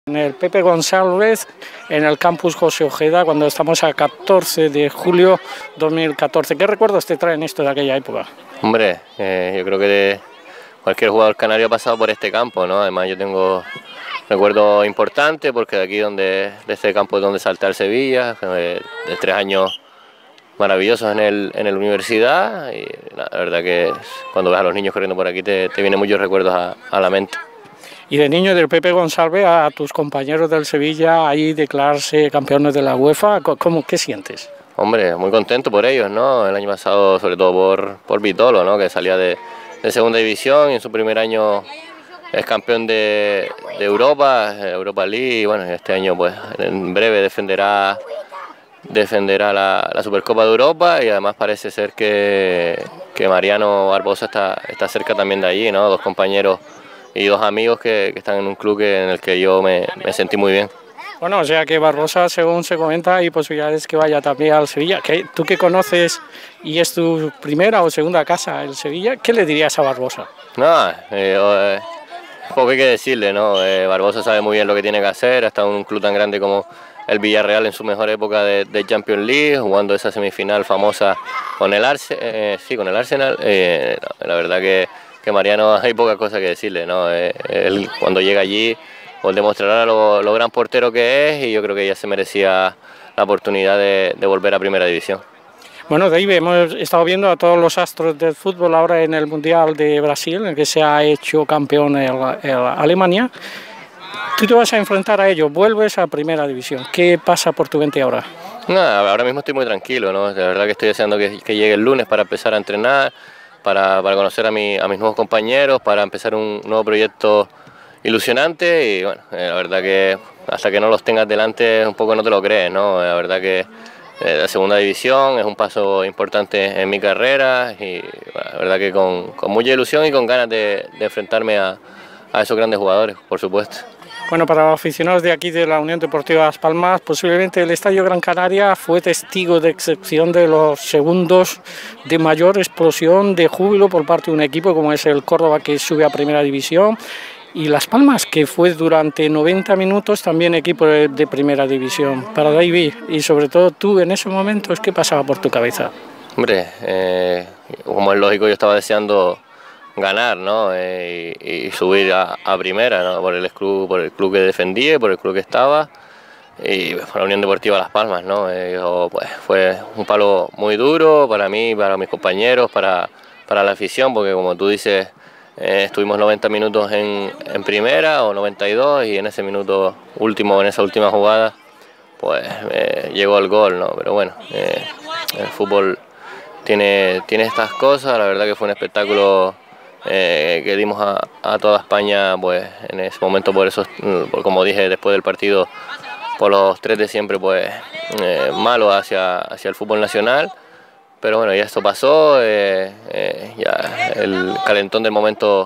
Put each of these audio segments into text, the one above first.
En el Pepe González, en el campus José Ojeda, cuando estamos a 14 de julio 2014. ¿Qué recuerdos te traen esto de aquella época? Hombre, yo creo que cualquier jugador canario ha pasado por este campo, ¿no? Además yo tengo recuerdos importantes porque de aquí de este campo es donde salté al Sevilla, de 3 años maravillosos en la universidad y la verdad que cuando ves a los niños corriendo por aquí te vienen muchos recuerdos a la mente. Y de niño del Pepe González a tus compañeros del Sevilla ahí declararse campeones de la UEFA, ¿qué sientes? Hombre, muy contento por ellos, ¿no? El año pasado, sobre todo por Vitolo, ¿no? Que salía de segunda división y en su primer año es campeón de Europa, Europa League, y bueno, este año pues en breve defenderá la Supercopa de Europa y además parece ser que Mariano Barbosa está cerca también de allí, ¿no? 2 compañeros y 2 amigos que están en un club en el que yo me sentí muy bien. Bueno, o sea que Barbosa, según se comenta, hay posibilidades que vaya también al Sevilla. Tú que conoces y es tu primera o segunda casa el Sevilla, ¿qué le dirías a Barbosa? No, poco hay que decirle, ¿no? Barbosa sabe muy bien lo que tiene que hacer, ha estado en un club tan grande como el Villarreal en su mejor época de Champions League, jugando esa semifinal famosa con el Arsenal. La verdad que Mariano hay pocas cosas que decirle, ¿no? Él cuando llega allí pues demostrará lo gran portero que es y yo creo que ya se merecía la oportunidad de volver a Primera División. Bueno, David, hemos estado viendo a todos los astros del fútbol ahora en el Mundial de Brasil, en el que se ha hecho campeón Alemania. Tú te vas a enfrentar a ellos, vuelves a Primera División. ¿Qué pasa por tu mente ahora? Nada, ahora mismo estoy muy tranquilo, ¿no? La verdad que estoy deseando que llegue el lunes para empezar a entrenar, para conocer a mis nuevos compañeros, para empezar un nuevo proyecto ilusionante y bueno, la verdad que hasta que no los tengas delante un poco no te lo crees, ¿no? La verdad que la segunda división es un paso importante en mi carrera y bueno, la verdad que con mucha ilusión y con ganas de enfrentarme a esos grandes jugadores, por supuesto. Bueno, para los aficionados de aquí de la Unión Deportiva Las Palmas, posiblemente el Estadio Gran Canaria fue testigo de excepción de los segundos de mayor explosión de júbilo por parte de un equipo como es el Córdoba, que sube a Primera División, y Las Palmas, que fue durante 90 minutos también equipo de Primera División. Para David, y sobre todo tú en ese momento, ¿qué pasaba por tu cabeza? Hombre, como es lógico, yo estaba deseando ganar, ¿no? Y subir a Primera, ¿no? Por el club que defendía, por el club que estaba y por la Unión Deportiva Las Palmas, ¿no? Pues, fue un palo muy duro para mí, para mis compañeros, para la afición, porque como tú dices, estuvimos 90 minutos en Primera o 92 y en ese minuto último, en esa última jugada, pues llegó el gol, ¿no? Pero bueno, el fútbol tiene estas cosas. La verdad que fue un espectáculo que dimos a toda España, pues en ese momento, como dije después del partido, por los 3 de siempre, pues malo hacia el fútbol nacional. Pero bueno, ya esto pasó, ya el calentón del momento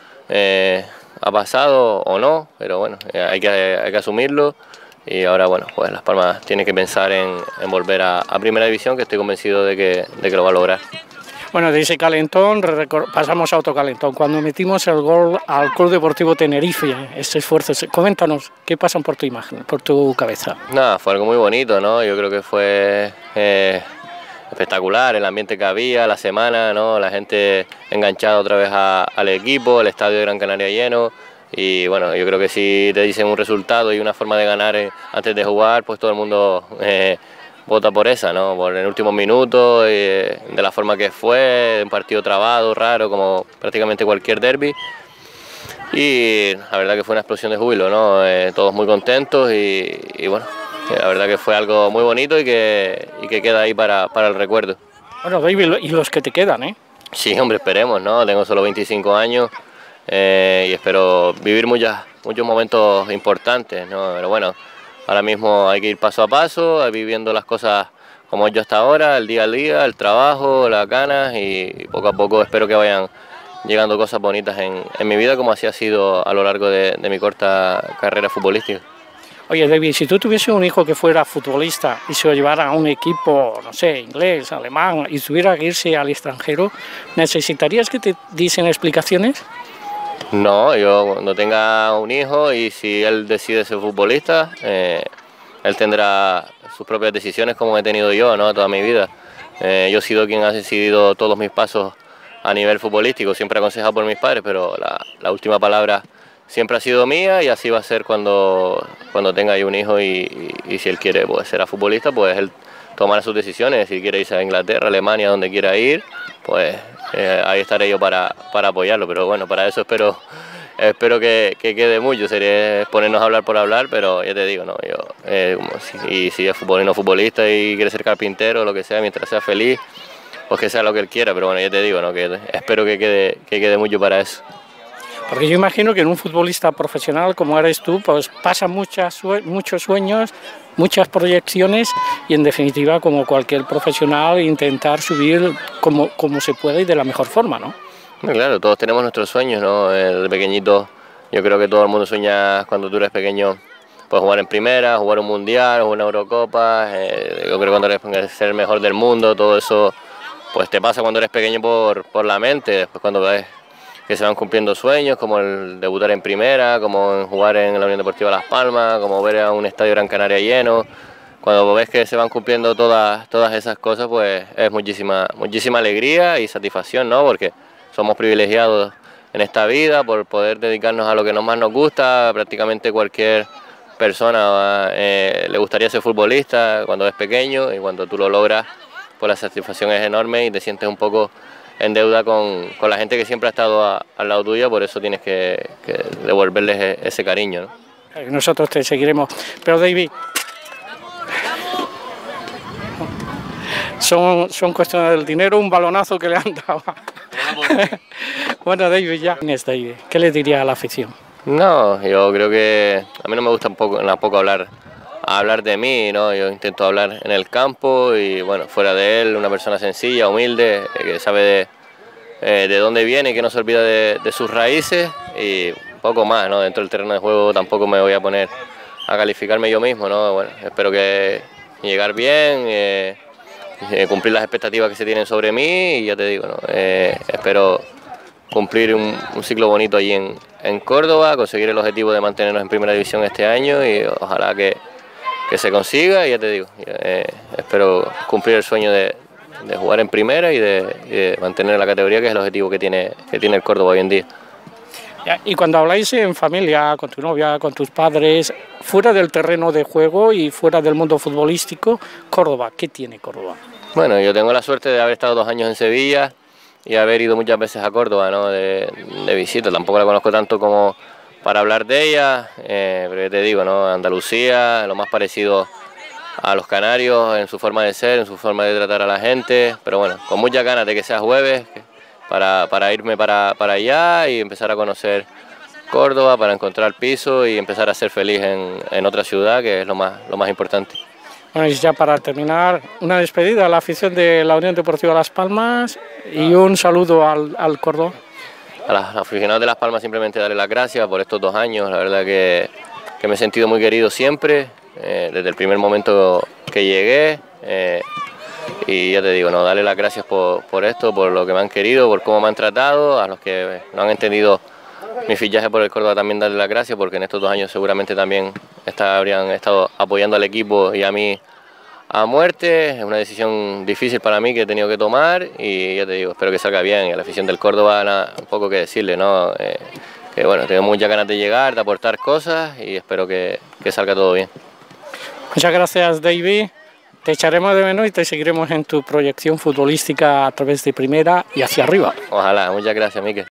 ha pasado o no, pero bueno, hay que asumirlo y ahora bueno, pues Las Palmas tiene que pensar en volver a Primera División, que estoy convencido de que lo va a lograr. Bueno, de ese calentón pasamos a otro calentón. Cuando metimos el gol al Club Deportivo Tenerife, ese esfuerzo, coméntanos, ¿qué pasa por tu imagen, por tu cabeza? Nada, fue algo muy bonito, ¿no? Yo creo que fue espectacular el ambiente que había, la semana, ¿no? La gente enganchada otra vez al equipo, el estadio de Gran Canaria lleno. Y bueno, yo creo que si te dicen un resultado y una forma de ganar antes de jugar, pues todo el mundo vota por esa, ¿no? Por el último minuto, de la forma que fue, un partido trabado, raro, como prácticamente cualquier derbi. Y la verdad que fue una explosión de júbilo, ¿no? Todos muy contentos y bueno, la verdad que fue algo muy bonito y que queda ahí para el recuerdo. Bueno, David, y los que te quedan, ¿eh? Sí, hombre, esperemos, ¿no? Tengo solo 25 años y espero vivir muchos momentos importantes, ¿no? Pero bueno, ahora mismo hay que ir paso a paso, viviendo las cosas como yo hasta ahora, el día a día, el trabajo, las ganas y poco a poco espero que vayan llegando cosas bonitas en mi vida, como así ha sido a lo largo de mi corta carrera futbolística. Oye, David, si tú tuviese un hijo que fuera futbolista y se lo llevara a un equipo, no sé, inglés, alemán, y tuviera que irse al extranjero, ¿necesitarías que te diesen explicaciones? No, yo cuando tenga un hijo y si él decide ser futbolista, él tendrá sus propias decisiones como he tenido yo, ¿no? Toda mi vida. Yo he sido quien ha decidido todos mis pasos a nivel futbolístico, siempre aconsejado por mis padres, pero la última palabra siempre ha sido mía y así va a ser cuando tenga yo un hijo y si él quiere pues, ser futbolista, pues él tomará sus decisiones. Si quiere irse a Inglaterra, Alemania, donde quiera ir, pues ahí estaré yo para apoyarlo. Pero bueno, para eso espero que quede mucho. Sería ponernos a hablar por hablar, pero ya te digo, ¿no? Si es futbolista y quiere ser carpintero o lo que sea, mientras sea feliz, pues que sea lo que él quiera. Pero bueno, ya te digo, ¿no? Que espero que quede mucho para eso. Porque yo imagino que en un futbolista profesional como eres tú, pues pasan muchos sueños, muchas proyecciones y en definitiva, como cualquier profesional, intentar subir como se puede y de la mejor forma, ¿no? Claro, todos tenemos nuestros sueños, ¿no? De pequeñito, yo creo que todo el mundo sueña cuando tú eres pequeño, pues jugar en primera, jugar un mundial, jugar una Eurocopa. Yo creo que cuando eres ser el mejor del mundo, todo eso pues te pasa cuando eres pequeño por la mente. Después cuando ves que se van cumpliendo sueños, como el debutar en primera, como en jugar en la Unión Deportiva Las Palmas, como ver a un estadio Gran Canaria lleno. Cuando ves que se van cumpliendo todas esas cosas, pues es muchísima alegría y satisfacción, ¿no? Porque somos privilegiados en esta vida por poder dedicarnos a lo que más nos gusta. Prácticamente cualquier persona le gustaría ser futbolista cuando es pequeño, y cuando tú lo logras, pues la satisfacción es enorme y te sientes un poco en deuda con la gente que siempre ha estado al lado tuyo. Por eso tienes que devolverles ese cariño, ¿no? Nosotros te seguiremos. Pero David, son cuestiones del dinero, un balonazo que le han dado. Bueno, David, David, ¿qué le diría a la afición? No, yo creo que a mí no me gusta tampoco hablar de mí, ¿no? Yo intento hablar en el campo y bueno, fuera de él, una persona sencilla, humilde, que sabe de dónde viene y que no se olvida de sus raíces, y poco más, ¿no? Dentro del terreno de juego tampoco me voy a poner a calificarme yo mismo, ¿no? Bueno, espero que llegar bien, cumplir las expectativas que se tienen sobre mí y ya te digo, ¿no? Espero cumplir un ciclo bonito allí en Córdoba, conseguir el objetivo de mantenernos en primera división este año y ojalá que se consiga, y ya te digo, espero cumplir el sueño de jugar en primera y de mantener la categoría, que es el objetivo que tiene el Córdoba hoy en día. Y cuando habláis en familia, con tu novia, con tus padres, fuera del terreno de juego y fuera del mundo futbolístico, Córdoba, ¿qué tiene Córdoba? Bueno, yo tengo la suerte de haber estado 2 años en Sevilla y haber ido muchas veces a Córdoba, ¿no? de visita. Tampoco la conozco tanto como para hablar de ella, pero ya te digo, ¿no? Andalucía, lo más parecido a los canarios en su forma de ser, en su forma de tratar a la gente, pero bueno, con muchas ganas de que sea jueves para irme para allá y empezar a conocer Córdoba, para encontrar piso y empezar a ser feliz en otra ciudad, que es lo más importante. Bueno, y ya para terminar, una despedida a la afición de la Unión Deportiva Las Palmas y un saludo al Córdoba. A los aficionados de Las Palmas simplemente darle las gracias por estos 2 años. La verdad que me he sentido muy querido siempre, desde el primer momento que llegué, y ya te digo, no, darle las gracias por esto, por lo que me han querido, por cómo me han tratado. A los que no han entendido mi fichaje por el Córdoba también darle las gracias, porque en estos 2 años seguramente también habrían estado apoyando al equipo y a mí a muerte. Es una decisión difícil para mí que he tenido que tomar y ya te digo, espero que salga bien. Y a la afición del Córdoba nada, un poco que decirle, ¿no? Que bueno, tengo muchas ganas de llegar, de aportar cosas y espero que salga todo bien. Muchas gracias, David. Te echaremos de menos y te seguiremos en tu proyección futbolística a través de primera y hacia arriba. Ojalá, muchas gracias, Mikel.